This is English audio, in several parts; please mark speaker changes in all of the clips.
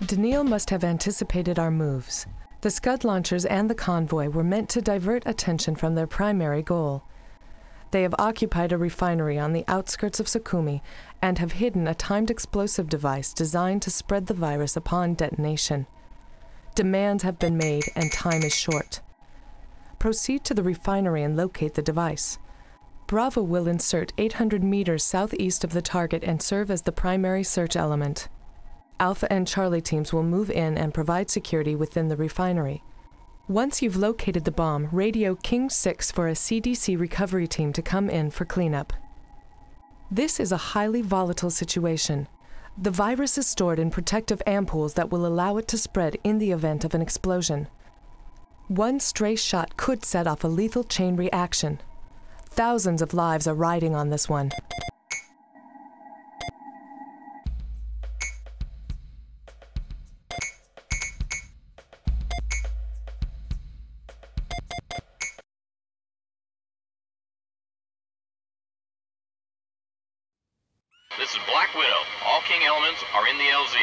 Speaker 1: Daniil must have anticipated our moves. The Scud launchers and the convoy were meant to divert attention from their primary goal. They have occupied a refinery on the outskirts of Sukhumi and have hidden a timed explosive device designed to spread the virus upon detonation. Demands have been made and time is short. Proceed to the refinery and locate the device. Bravo will insert 800 meters southeast of the target and serve as the primary search element. Alpha and Charlie teams will move in and provide security within the refinery. Once you've located the bomb, radio King 6 for a CDC recovery team to come in for cleanup. This is a highly volatile situation. The virus is stored in protective ampoules that will allow it to spread in the event of an explosion. One stray shot could set off a lethal chain reaction. Thousands of lives are riding on this one.
Speaker 2: This is Black Widow. All King elements are in the LZ.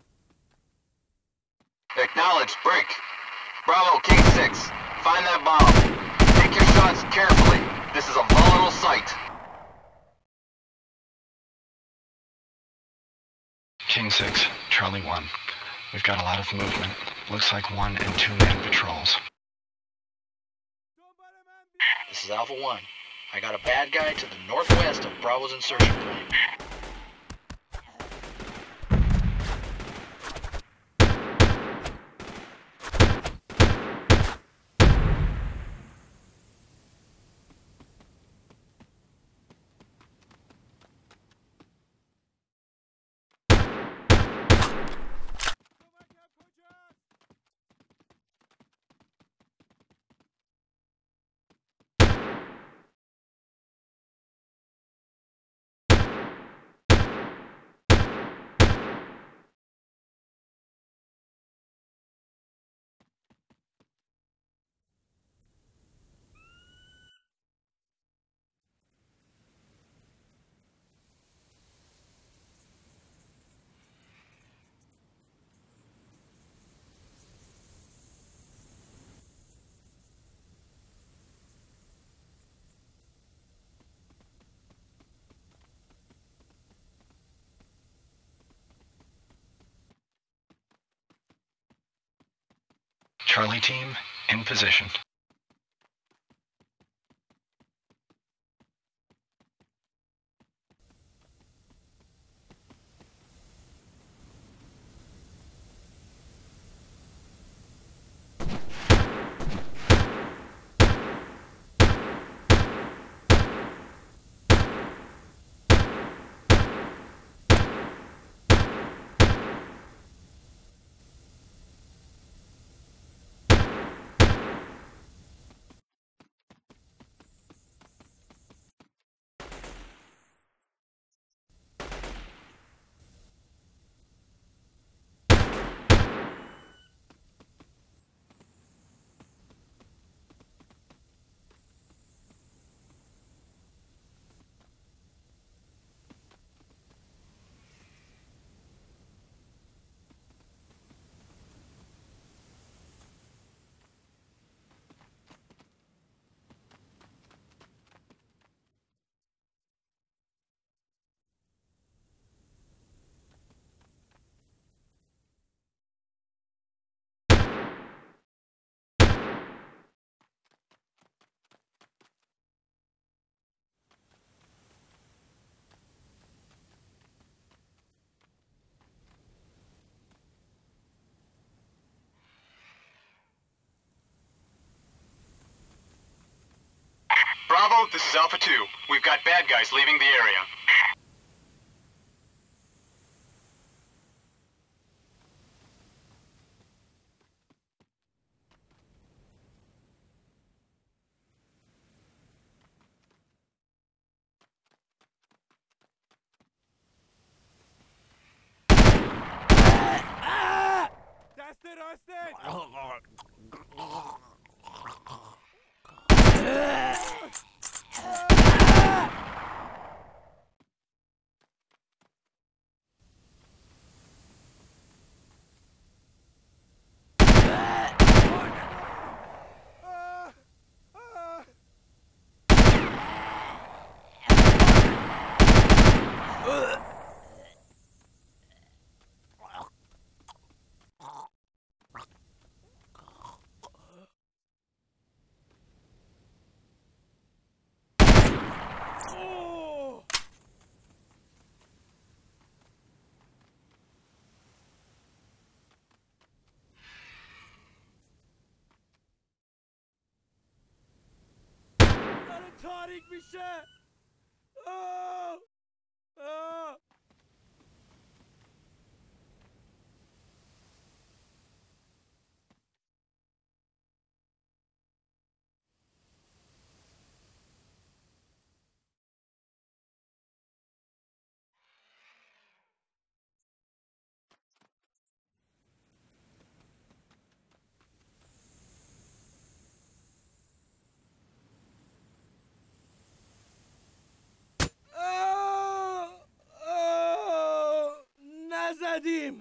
Speaker 3: Acknowledged, break. Bravo, King 6. Find that bomb. Take your shots carefully. This is a volatile site.
Speaker 4: King 6, Charlie 1. We've got a lot of movement. Looks like 1- and 2-man patrols.
Speaker 5: This is Alpha 1. I got a bad guy to the northwest of Bravo's insertion point.
Speaker 4: Charlie team, in position.
Speaker 2: Bravo, this is Alpha 2. We've got bad guys leaving the area.
Speaker 6: نزدیک میشه. آه! آه! نزدیم.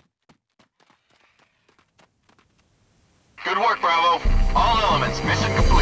Speaker 3: Good work, Bravo. All elements, mission complete.